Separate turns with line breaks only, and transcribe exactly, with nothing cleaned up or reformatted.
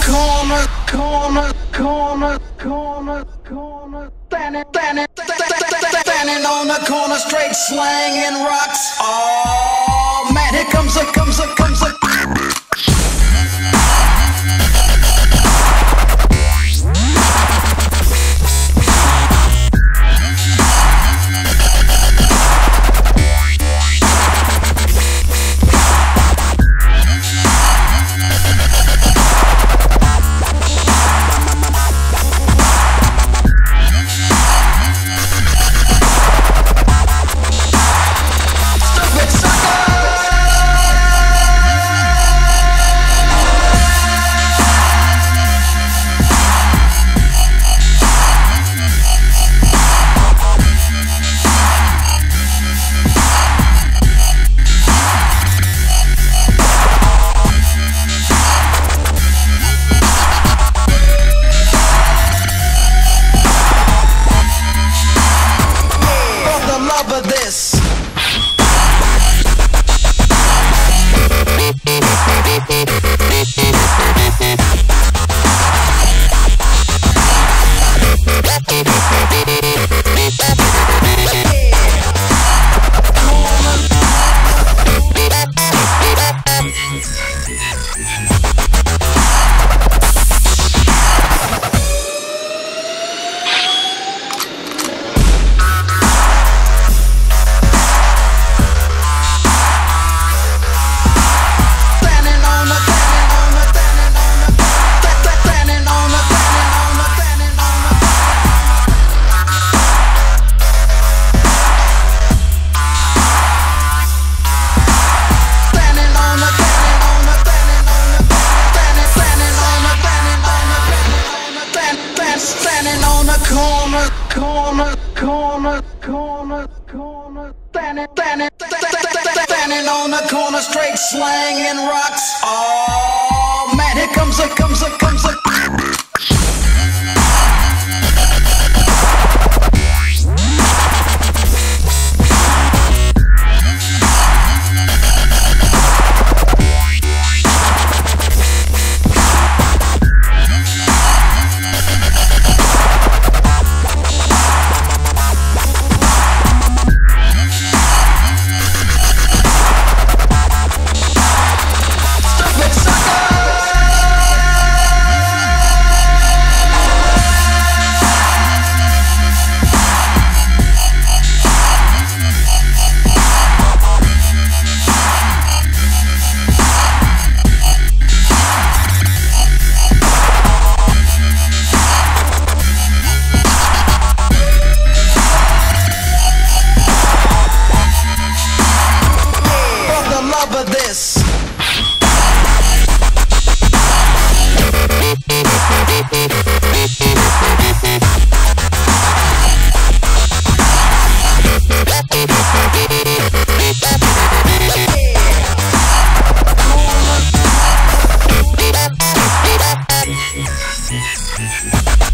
corner, corner, corner, corner, corner, standing, standing, standing on the corner, straight slanging rocks. Oh man, here comes a, comes a, comes a. Of this. Standing on the corner, corner, corner, corner, corner, standing, standing, standing on the corner, straight slanging rocks. Oh man, here comes a, comes a, comes a. Of this. Yeah.